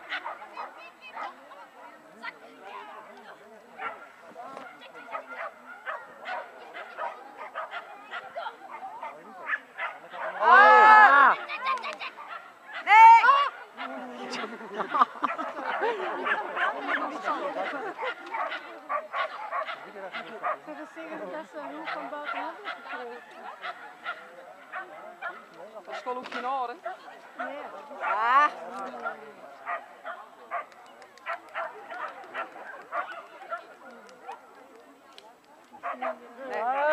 Ze zeggen dat ze een hoek van buitenaf is gekregen. Dat is gewoon ook geen oor, hè? Nee. Ah. Nee.